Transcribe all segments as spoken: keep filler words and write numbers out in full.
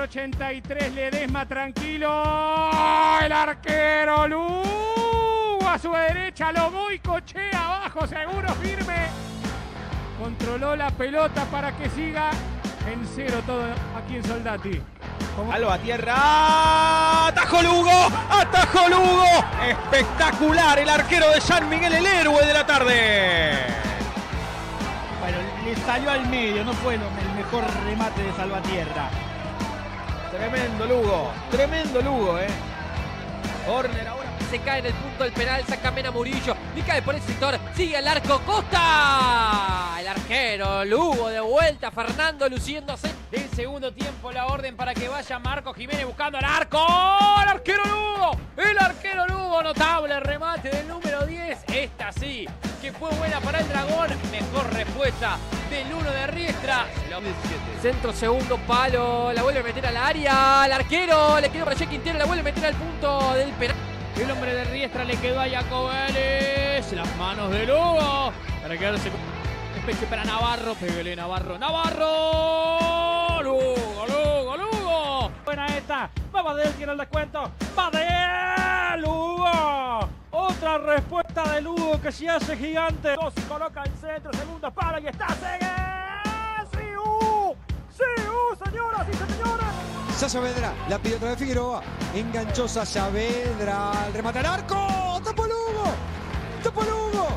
ochenta y tres, Ledesma tranquilo. El arquero Lugo a su derecha, lo y cochea abajo, seguro, firme. Controló la pelota para que siga en cero todo aquí en Soldati. Como... Algo a tierra. ¡Atajó Lugo! ¡Atajó Lugo! Espectacular el arquero de San Miguel, el héroe de la tarde. Bueno, le salió al medio, no fue el mejor remate de Salvatierra. Tremendo Lugo, tremendo Lugo, eh. Corner ahora. Se cae en el punto del penal, saca Mena Murillo y cae por el sector, sigue el arco, Costa. El arquero Lugo de vuelta, Fernando luciéndose. El segundo tiempo, la orden para que vaya Marco Jiménez buscando el arco. El arquero Lugo, el arquero Lugo, notable remate del número diez. Esta sí, que fue buena para el Dragón. Mejor respuesta del uno de Riestra. Centro, segundo palo, la vuelve a meter al área. El arquero le quedó para Che Quintero, la vuelve a meter al punto del penal. El hombre de Riestra le quedó a Jacobellis. Las manos de Lugo para quedarse con especie para Navarro. Pégale Navarro. Navarro. Lugo, Lugo, Lugo. Buena esta. Va Badel, tiene el descuento. Badel. Lugo. Otra respuesta de Lugo que se hace gigante. Dos, coloca el centro. Segundo palo y está. Sigue. Sí, uh. Sí, uh, señoras y señores. Saavedra, la pide otra vez Figueroa, enganchó Saavedra, el remate al arco, ¡tapó Lugo! ¡Tapó Lugo!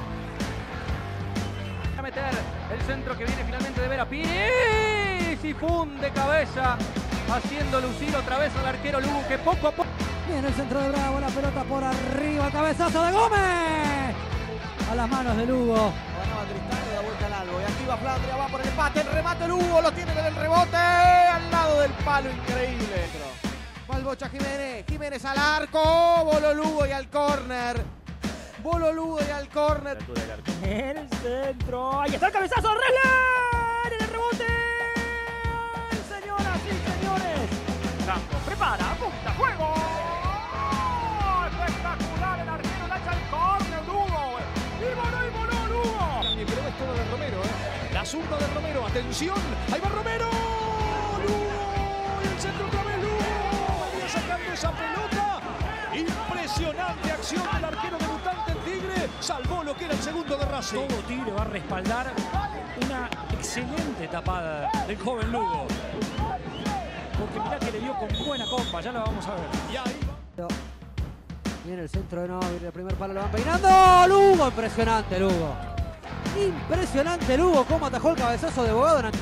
A meter el centro que viene finalmente de Vera Pires y funde cabeza, haciendo lucir otra vez al arquero Lugo que poco a poco... Viene el centro de Bravo, la pelota por arriba, cabezazo de Gómez, a las manos de Lugo. Ganaba Tristán, da vuelta al algo y aquí va Flandria, va por el empate, el remate Lugo, lo tiene con el rebote, al lado del palo, increíble. Va el Bocha Jiménez, Jiménez al arco, Bolo Lugo y al córner. Bolo Lugo y al córner. El centro, ahí está el cabezazo, Resler, en el rebote. Señoras y señores, Campos prepara, apunta, juego. Espectacular, el arquero le echa el córner, Lugo. Y voló, y voló Lugo. Pero es todo de Romero, ¿eh? La zurda de Romero, atención, ahí va Romero. Lugo, y el centro otra vez Lugo. Venía sacando esa pelota. Impresionante acción del arquero debutante en Tigre. Salvó lo que era el segundo de Racing. Todo Tigre va a respaldar una excelente tapada del joven Lugo. Porque mirá que le dio con buena compa, ya lo vamos a ver. Y ahí va. Viene el centro de Novir, el primer palo lo van peinando. Lugo, impresionante Lugo. Impresionante Lugo, cómo atajó el cabezazo de Bogado. El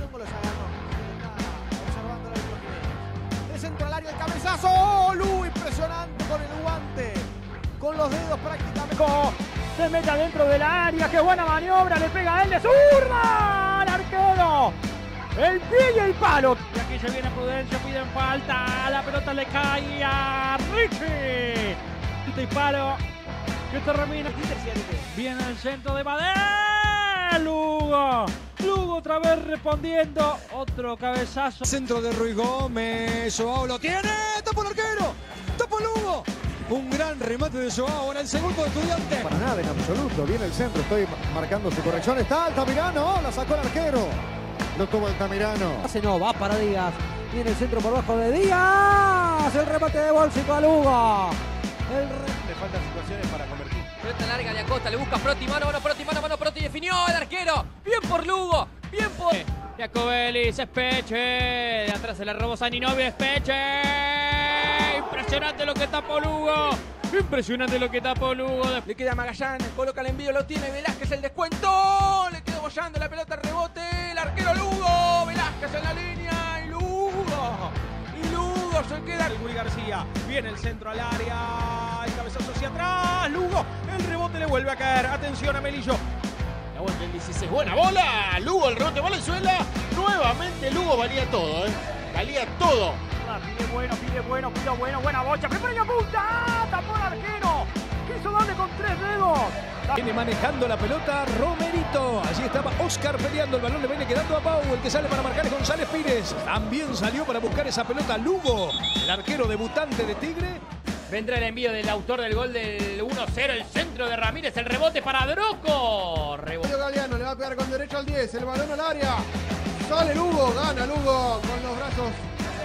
centro al área, el cabezazo. ¡Oh, Lugo! Impresionante con el guante. Con los dedos prácticamente. Se mete adentro del área, qué buena maniobra, le pega a él de zurda al arquero. El pie y el palo. Y aquí se viene Prudencio, piden falta. La pelota le cae a Richie. Y palo. Que termina. Viene el centro de Badel. Lugo. Lugo otra vez respondiendo. Otro cabezazo. Centro de Ruiz Gómez. Joao lo tiene. ¡Tapó el arquero! ¡Tapó Lugo! Un gran remate de Joao en el segundo de Estudiante. Para nada, en absoluto. Viene el centro. Estoy marcando su corrección. Está Altamirano. La sacó el arquero. No tuvo Altamirano. Hace no, va para Díaz. Viene el centro por bajo de Díaz. El remate de Bolsico a Lugo. El re... Le faltan situaciones para convertir. Pelota larga de Acosta, le busca Proti, mano, mano, Proti, mano, mano, Proti, definió el arquero. Bien por Lugo, bien por... Jacobellis, Espeche. De atrás se la robó Saninovi, Espeche. Impresionante lo que tapó Lugo. Impresionante lo que tapó Lugo. Le queda Magallanes, coloca el envío, lo tiene Velázquez, el descuento. Le quedó bollando la pelota, el rebote. El arquero Lugo. Velázquez en la línea. Y Lugo. Y Lugo se queda. El Guri García. Viene el centro al área. El cabezazo hacia atrás. Lugo. El rebote le vuelve a caer. Atención a Melillo. La vuelta el dieciséis. Buena bola. Lugo, el rebote, Valenzuela. Nuevamente Lugo valía todo, ¿eh? Valía todo. Pide bueno, pide bueno, pide bueno, buena bocha. Prepara y apunta. Tapó el arquero. Quiso darle con tres dedos. Viene manejando la pelota Romerito. Allí estaba Oscar peleando. El balón le viene quedando a Pau. El que sale para marcar es González Pires. También salió para buscar esa pelota Lugo, el arquero debutante de Tigre. Vendrá el envío del autor del gol del uno cero, el centro de Ramírez, el rebote para Droco. Rebote. Galeano le va a pegar con derecho al diez, el balón al área. Sale Lugo, gana Lugo con los brazos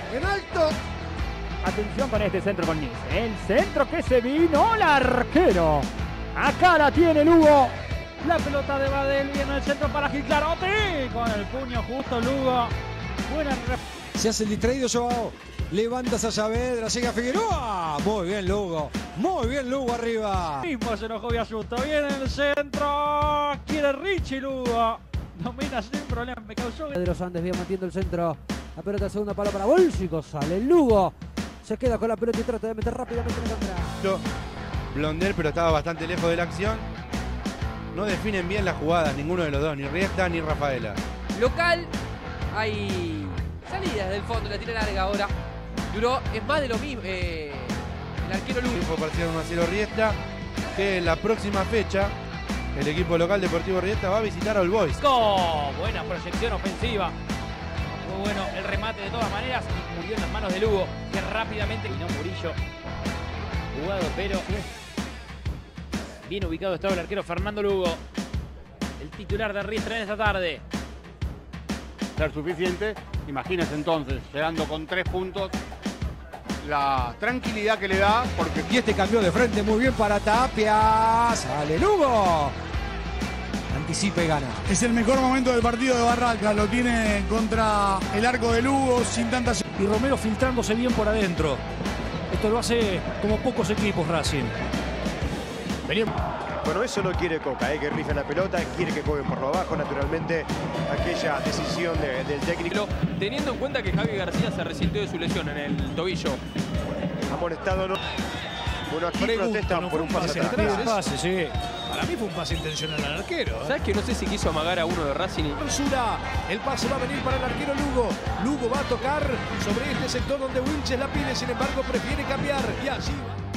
En alto. Atención con este centro con Nice. El centro que se vino el arquero. Acá la tiene Lugo. La pelota de Badel viene el centro para Gil Clarotti. Con el puño justo Lugo. Buena. Se hace el distraído Joao. Levanta a Saavedra, llega Figueroa. Muy bien Lugo. Muy bien Lugo arriba. Mismo se enojó Biasuto. Viene el centro. Quiere Richie Lugo. Domina sin problema. Me causó. De los Andes bien metiendo el centro. La pelota de segunda palo para Bolsico. Sale Lugo. Se queda con la pelota y trata de meter rápidamente en la contra. Blondel, pero estaba bastante lejos de la acción. No definen bien las jugadas, ninguno de los dos, ni Riesta ni Rafaela. Local, hay salidas del fondo, la tira larga ahora. Duró, es más de lo mismo. Eh, el arquero Lugo. Tiempo parcial uno a cero Riesta, que en la próxima fecha el equipo local Deportivo Riesta va a visitar a All Boys. Oh, buena proyección ofensiva. Muy bueno el remate de todas maneras. Y murió en las manos de Lugo, que rápidamente vino Murillo. Jugado, pero bien ubicado estaba el arquero Fernando Lugo. El titular de Riestra en esta tarde. Ser suficiente, imagínense entonces, llegando con tres puntos, la tranquilidad que le da, porque... Y este cambió de frente muy bien para Tapia. Sale Lugo. Anticipa y gana. Es el mejor momento del partido de Barraca, lo tiene contra el arco de Lugo sin tantas... Y Romero filtrándose bien por adentro. Esto lo hace como pocos equipos Racing. Venimos. Bueno, eso no quiere Coca, ¿eh? Que rifen la pelota, quiere que jueguen por lo bajo, naturalmente, aquella decisión de, del técnico. Teniendo en cuenta que Javi García se resintió de su lesión en el tobillo. Amonestado no. Bueno, aquí Pregunto, protestan no por un pase atrás. Un pase, sí. Para mí fue un pase intencional al arquero. ¿eh? ¿Sabes que no sé si quiso amagar a uno de Racing? Y... Ursula, el pase va a venir para el arquero Lugo. Lugo va a tocar sobre este sector donde Wilches la pide, sin embargo prefiere cambiar. Y así va.